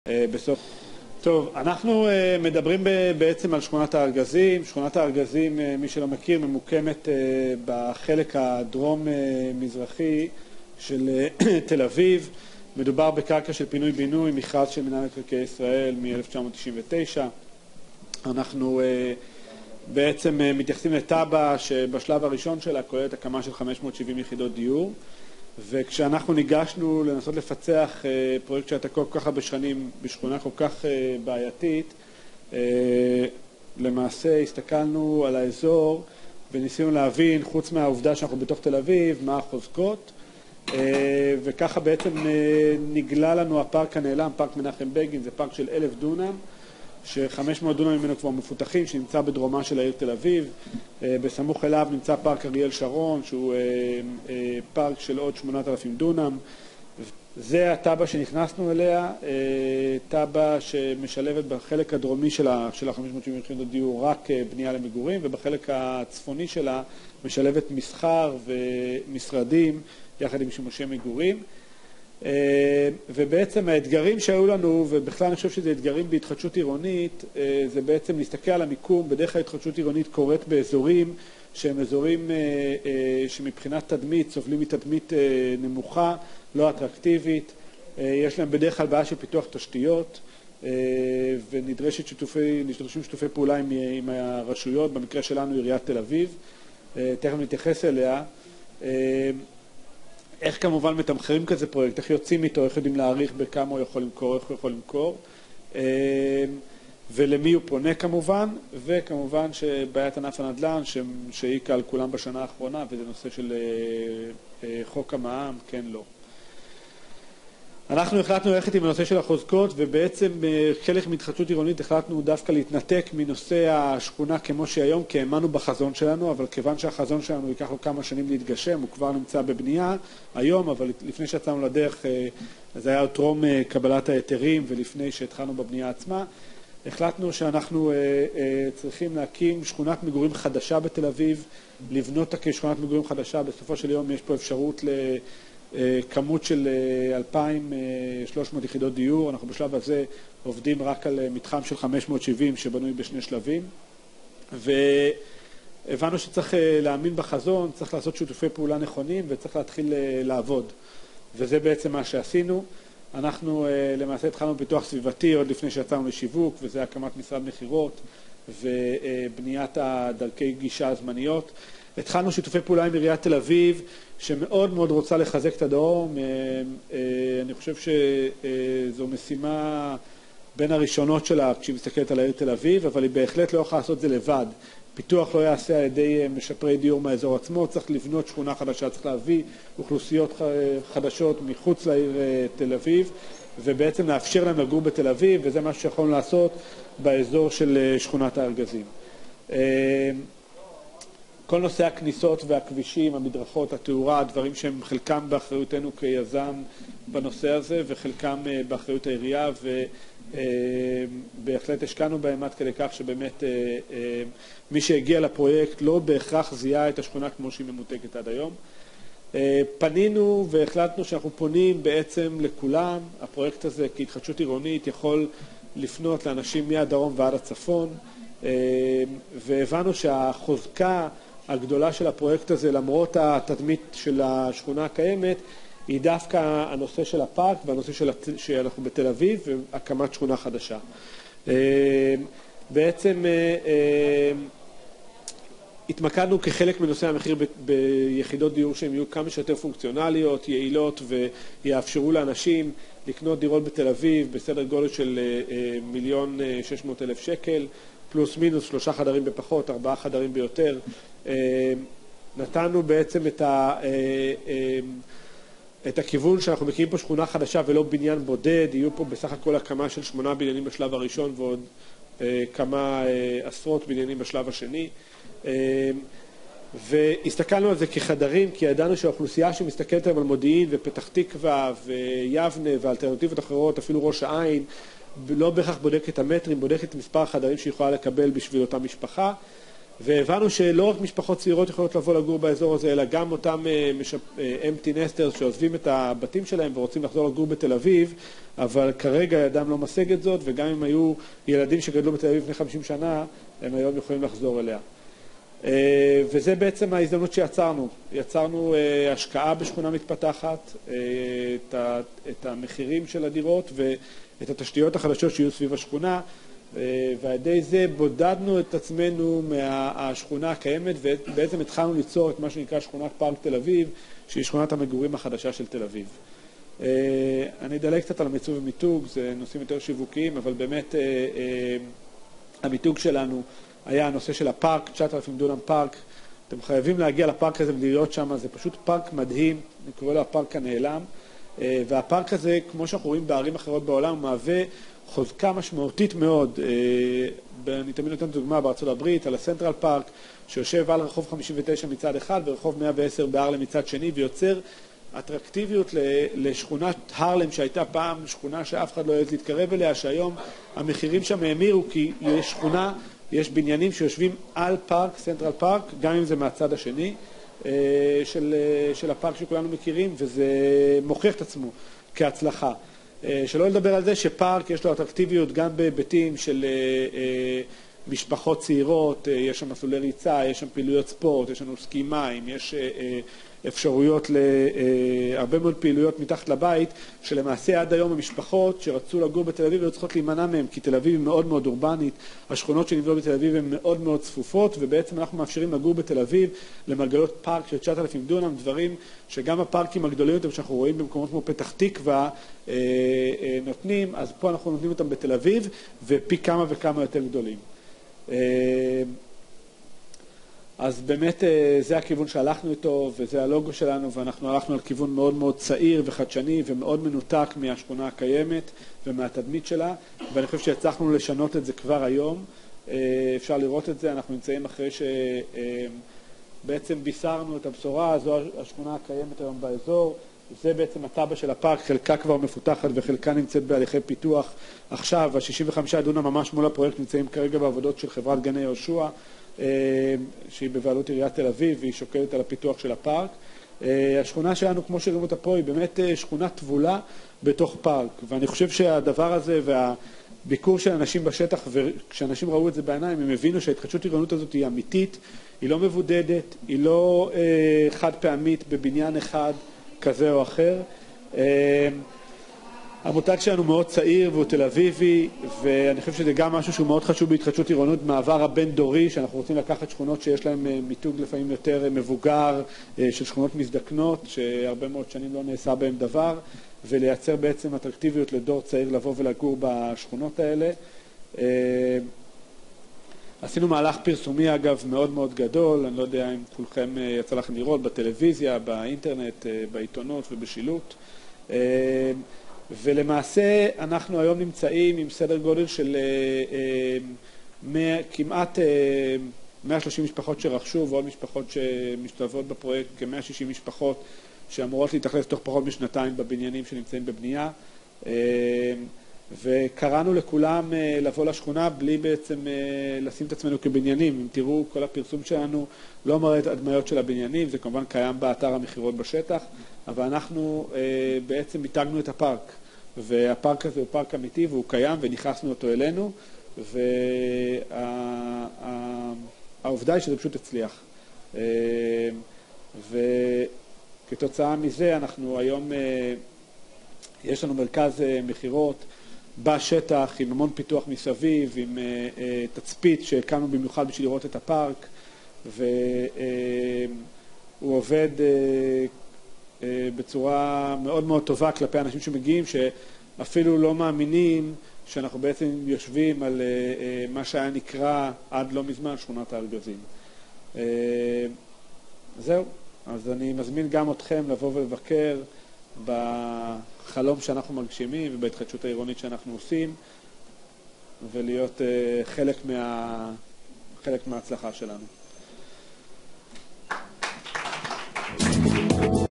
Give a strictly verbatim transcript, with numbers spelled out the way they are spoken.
בסוף. טוב, אנחנו מדברים בעצם על שכונת הארגזים. שכונת הארגזים, מי שלא מכיר, ממוקמת בחלק הדרום-מזרחי של תל אביב. מדובר בקרקע של פינוי-בינוי, מכרז של מינהל מקרקעי ישראל מ-אלף תשע מאות תשעים ותשע. אנחנו בעצם מתייחסים לטאבה שבשלב הראשון שלה כוללת הקמה של חמש מאות שבעים יחידות דיור. וכשאנחנו ניגשנו לנסות לפצח פרויקט שהייתה כל כך הרבה שנים בשכונה כל כך בעייתית, למעשה הסתכלנו על האזור וניסינו להבין, חוץ מהעובדה שאנחנו בתוך תל אביב, מה החוזקות, וככה בעצם נגלה לנו הפארק הנעלם, פארק מנחם בגין. זה פארק של אלף דונם, ש-חמש מאות דונם ממנו כבר מפותחים, שנמצא בדרומה של העיר תל אביב. בסמוך אליו נמצא פארק אריאל שרון, שהוא פארק של עוד שמונת אלפים דונם. זה הטאבה שנכנסנו אליה, טאבה שמשלבת בחלק הדרומי שלה, של ה-חמש מאות שבעים יחידות דיור, רק בנייה למגורים, ובחלק הצפוני שלה משלבת מסחר ומשרדים יחד עם שימושי מגורים. ובעצם האתגרים שהיו לנו, ובכלל אני חושב שזה אתגרים בהתחדשות עירונית, זה בעצם להסתכל על המיקום. בדרך כלל התחדשות עירונית קורית באזורים שהם אזורים שמבחינת תדמית סובלים מתדמית נמוכה, לא אטרקטיבית. יש להם בדרך כלל בעיה של פיתוח תשתיות, ונדרשת שיתופי, נדרשים שיתופי פעולה עם, עם הרשויות, במקרה שלנו עיריית תל אביב. תכף נתייחס אליה. איך כמובן מתמחרים כזה פרויקט, איך יוצאים איתו, איך יודעים להעריך בכמה הוא יכול למכור, איך הוא יכול למכור, ולמי הוא פונה כמובן, וכמובן שבעיית ענף הנדל"ן שהעיקה על כולם בשנה האחרונה, וזה נושא של חוק המע"מ, כן, לא. אנחנו החלטנו ללכת עם הנושא של החוזקות, ובעצם חלק מהתחדשות עירונית החלטנו דווקא להתנתק מנושא השכונה כמו שהיום, כי האמנו בחזון שלנו, אבל כיוון שהחזון שלנו ייקח לו כמה שנים להתגשם, הוא כבר נמצא בבנייה היום, אבל לפני שיצאנו לדרך, זה היה טרום קבלת ההיתרים, ולפני שהתחלנו בבנייה עצמה, החלטנו שאנחנו צריכים להקים שכונת מגורים חדשה בתל אביב, לבנות כשכונת מגורים חדשה. בסופו של יום יש פה אפשרות ל... כמות של אלפיים ושלוש מאות יחידות דיור. אנחנו בשלב הזה עובדים רק על מתחם של חמש מאות שבעים שבנוי בשני שלבים, והבנו שצריך להאמין בחזון, צריך לעשות שיתופי פעולה נכונים וצריך להתחיל לעבוד, וזה בעצם מה שעשינו. אנחנו למעשה התחלנו פיתוח סביבתי עוד לפני שיצאנו לשיווק, וזה הקמת משרד מחירות ובניית דרכי גישה הזמניות. התחלנו שיתופי פעולה עם עיריית תל אביב, שמאוד מאוד רוצה לחזק את הדרום. אני חושב שזו משימה בין הראשונות שלה כשהיא מסתכלת על העיר תל אביב, אבל היא בהחלט לא יכולה לעשות את זה לבד. פיתוח לא יעשה על ידי משפרי דיור מהאזור עצמו, צריך לבנות שכונה חדשה, צריך להביא אוכלוסיות חדשות מחוץ לעיר תל אביב, ובעצם לאפשר להם לגור בתל אביב, וזה מה שיכולנו לעשות באזור של שכונת הארגזים. כל נושא הכניסות והכבישים, המדרכות, התאורה, הדברים שהם חלקם באחריותנו כיזם בנושא הזה, וחלקם באחריות העירייה, ובהחלט השקענו בהם עד כדי כך שבאמת מי שהגיע לפרויקט לא בהכרח זיהה את השכונה כמו שהיא ממותקת עד היום. פנינו והחלטנו שאנחנו פונים בעצם לכולם. הפרויקט הזה כהתחדשות עירונית יכול לפנות לאנשים מהדרום ועד הצפון, והבנו שהחוזקה הגדולה של הפרויקט הזה, למרות התדמית של השכונה הקיימת, היא דווקא הנושא של הפארק והנושא של שאנחנו בתל אביב והקמת שכונה חדשה. בעצם התמקדנו כחלק מנושא המחיר ביחידות דיור שהן יהיו כמה שיותר פונקציונליות, יעילות, ויאפשרו לאנשים לקנות דירות בתל אביב בסדר גודל של מיליון שש מאות אלף שקל, פלוס מינוס, שלושה חדרים בפחות, ארבעה חדרים ביותר. נתנו בעצם את, ה, את הכיוון שאנחנו מקימים פה שכונה חדשה ולא בניין בודד. יהיו פה בסך הכל הקמה של שמונה בניינים בשלב הראשון ועוד כמה עשרות בניינים בשלב השני. והסתכלנו על זה כחדרים, כי ידענו שהאוכלוסייה שמסתכלת על מודיעין ופתח תקווה ויבנה ואלטרנטיבות אחרות, אפילו ראש העין, לא בהכרח בודקת את המטרים, בודקת את מספר החדרים שהיא יכולה לקבל בשביל אותה משפחה. והבנו שלא רק משפחות צעירות יכולות לבוא לגור באזור הזה, אלא גם אותם empty nesters שעוזבים את הבתים שלהם ורוצים לחזור לגור בתל אביב, אבל כרגע ידם לא משג את זאת, וגם אם היו ילדים שגדלו בתל אביב לפני חמישים שנה, הם היום יכולים לחזור אליה. וזה בעצם ההזדמנות שיצרנו. יצרנו השקעה בשכונה מתפתחת, את המחירים של הדירות ואת התשתיות החדשות שיהיו סביב השכונה, ועל ידי זה בודדנו את עצמנו מהשכונה הקיימת, ובעצם התחלנו ליצור את מה שנקרא שכונת פארק תל אביב, שהיא שכונת המגורים החדשה של תל אביב. אני אדלג קצת על המיצוב ומיתוג, זה נושאים יותר שיווקיים, אבל באמת המיתוג שלנו היה הנושא של הפארק, תשעת אלפים דונם פארק. אתם חייבים להגיע לפארק הזה ולהיות שם, זה פשוט פארק מדהים, אני קורא לו הפארק הנעלם, והפארק הזה, כמו שאנחנו רואים בערים אחרות בעולם, הוא מהווה חוזקה משמעותית מאוד. אני תמיד נותן דוגמה בארצות הברית על הסנטרל פארק, שיושב על רחוב חמישים ותשע מצד אחד ורחוב מאה ועשר בהרלם מצד שני, ויוצר אטרקטיביות לשכונת הרלם שהייתה פעם שכונה שאף אחד לא יעז להתקרב אליה, שהיום המחירים שם האמירו, כי יש שכונה, יש בניינים שיושבים על פארק, סנטרל פארק, גם אם זה מהצד השני של, של הפארק שכולנו מכירים, וזה מוכיח את עצמו כהצלחה. שלא לדבר על זה שפארק יש לו אטרקטיביות גם בהיבטים של משפחות צעירות, יש שם מסלולי ריצה, יש שם פעילויות ספורט, יש לנו סקי מים, יש אפשרויות להרבה מאוד פעילויות מתחת לבית, שלמעשה עד היום המשפחות שרצו לגור בתל אביב לא צריכות להימנע מהם, כי תל אביב היא מאוד מאוד אורבנית, השכונות שנבנות בתל אביב הן מאוד מאוד צפופות, ובעצם אנחנו מאפשרים לגור בתל אביב למרגלות פארק של תשעת אלפים דונם, דברים שגם הפארקים הגדולים יותר שאנחנו רואים במקומות כמו פתח תקווה נותנים, אז פה אנחנו נותנים אותם בתל אביב, ופי כמה וכמה יותר גדולים. אז באמת זה הכיוון שהלכנו איתו, וזה הלוגו שלנו, ואנחנו הלכנו על כיוון מאוד מאוד צעיר וחדשני ומאוד מנותק מהשכונה הקיימת ומהתדמית שלה, ואני חושב שהצלחנו לשנות את זה כבר היום. אפשר לראות את זה, אנחנו נמצאים אחרי שבעצם בישרנו את הבשורה, זו השכונה הקיימת היום באזור, זה בעצם הטבע של הפארק, חלקה כבר מפותחת וחלקה נמצאת בהליכי פיתוח. עכשיו, ה-שישים וחמישה דונם ממש מול הפרויקט נמצאים כרגע בעבודות של חברת גני יהושע, שהיא בבעלות עיריית תל אביב, והיא שוקלת על הפיתוח של הפארק. השכונה שלנו, כמו שרואים אותה פה, היא באמת שכונה טבולה בתוך פארק, ואני חושב שהדבר הזה והביקור של אנשים בשטח, וכשאנשים ראו את זה בעיניים, הם הבינו שההתחדשות עירונית הזאת היא אמיתית, היא לא מבודדת, היא לא חד פעמית בבניין אחד כזה או אחר. המותג שלנו מאוד צעיר והוא תל אביבי, ואני חושב שזה גם משהו שהוא מאוד חשוב בהתחדשות עירונית, מעבר הבין דורי, שאנחנו רוצים לקחת שכונות שיש להן מיתוג לפעמים יותר מבוגר, של שכונות מזדקנות, שהרבה מאוד שנים לא נעשה בהן דבר, ולייצר בעצם אטרקטיביות לדור צעיר לבוא ולגור בשכונות האלה. עשינו מהלך פרסומי אגב מאוד מאוד גדול, אני לא יודע אם כולכם יצא לכם לראות בטלוויזיה, באינטרנט, בעיתונות ובשילוט. ולמעשה אנחנו היום נמצאים עם סדר גודל של כמעט מאה ושלושים משפחות שרכשו ועוד משפחות שמשתלבות בפרויקט, כ-מאה ושישים משפחות שאמורות להתאכלס תוך פחות משנתיים בבניינים שנמצאים בבנייה. וקראנו לכולם לבוא לשכונה בלי בעצם לשים את עצמנו כבניינים. אם תראו, כל הפרסום שלנו לא מראה את הדמיות של הבניינים, זה כמובן קיים באתר המחירות בשטח, אבל אנחנו בעצם מיתגנו את הפארק, והפארק הזה הוא פארק אמיתי והוא קיים ונכנסנו אותו אלינו, והעובדה היא שזה פשוט הצליח. וכתוצאה מזה אנחנו היום, יש לנו מרכז מחירות בשטח עם המון פיתוח מסביב, עם תצפית שהקמנו במיוחד בשביל לראות את הפארק, והוא עובד בצורה מאוד מאוד טובה כלפי אנשים שמגיעים, שאפילו לא מאמינים שאנחנו בעצם יושבים על מה שהיה נקרא עד לא מזמן שכונת הארגזים. זהו, אז אני מזמין גם אתכם לבוא ולבקר בחלום שאנחנו מגשימים ובהתחדשות העירונית שאנחנו עושים, ולהיות חלק מה, חלק מההצלחה שלנו.